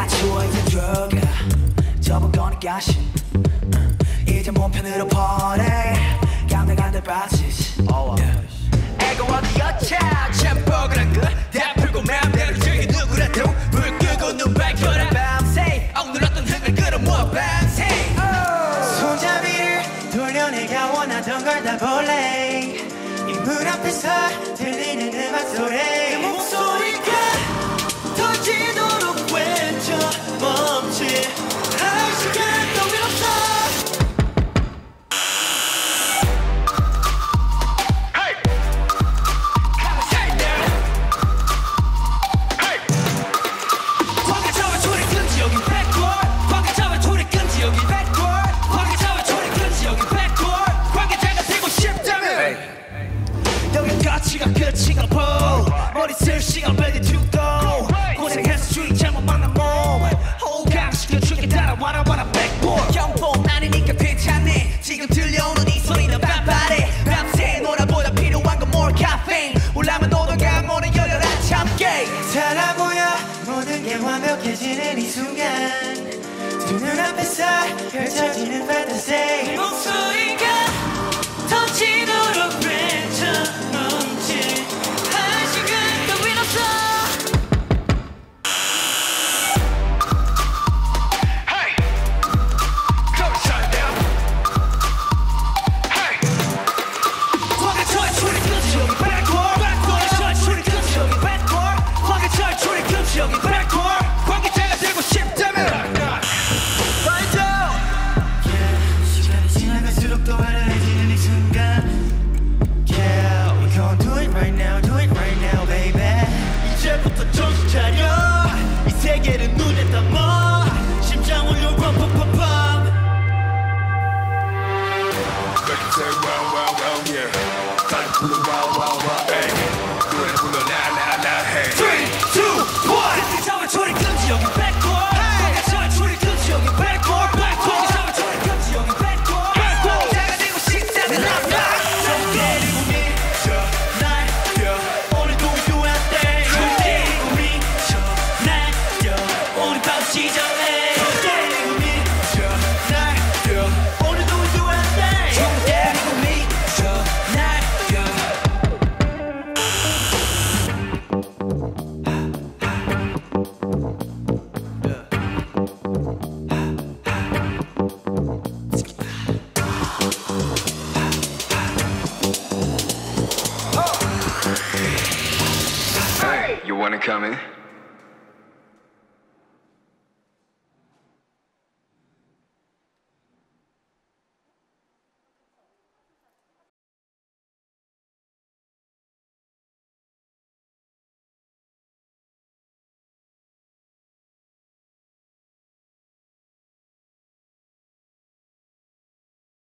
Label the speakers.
Speaker 1: 다 치워 이제 들어가 접은 거니까 이제 몸편으로 퍼내 간들간들 빠지지 애가 어디였자 잼버그란 거다 풀고 맘대로 즐기 누구라도 불 끄고 눈 밝혀라 밤새 억눌렀던 흙을 끌어모아 밤새
Speaker 2: 손잡이를 돌려 내가 원하던 걸 다 볼래 이 문 앞에서 들리는 음악 소리 그 목소리가 터지도록 외쳐 멈칫 할 시간도 없어
Speaker 1: 가치가 끝이가 보 머리 쓸 시간 ready to go 고생해서 주인 잘못 만난 몸 호강시켜 줄게 따라와라 와라 backboard 경품 아니니까 괜찮네 지금 들려오는 이 소리는 반발해 밤새 놀아보다 필요한 건 more caffeine 올라면 노동가 모는 열렬한 참깨
Speaker 2: 살아 보여 모든 게 완벽해지는 이 순간 두 눈앞에서 펼쳐지는 fantasy 목소리가 터지도록 외쳐 멈칫 할 시간도 없어
Speaker 1: Hey, come shut down. Hey, 화가철 출입 금지 여기 backward. 화가철 출입 금지 여기 backward. 화가철 출입 금지 여기 backward. 관계자가 되고 싶다면
Speaker 2: Find out. 시간이 지나갈수록 더 화려해지는 이 순간. Yeah, we gon' do it right now, do it right now, baby.
Speaker 1: 이제부터 정신 차려. 이 세계를 눈에 담아. 심장 울려 pump pump pump pump.
Speaker 3: Make it say wow wow wow yeah. 빨리 불러 wow wow wow hey. 노래 불러 na na na hey.
Speaker 1: 3, 2, 1. 화가철 출입 금지 여기 backward. 화가철 출입 금지 여기 backward. 화가철 출입 금지 여기 backward. 관계자가 되고 싶다면 I'm not. 손 때리고 미쳐 날려 오늘도 we do our thing. 손 때리고 미쳐 날려 오늘 밤 시작해. 손 때리고 미쳐 날려 오늘도 we do our thing. 손 때리고 미쳐 날려
Speaker 3: Hey, you wanna come in?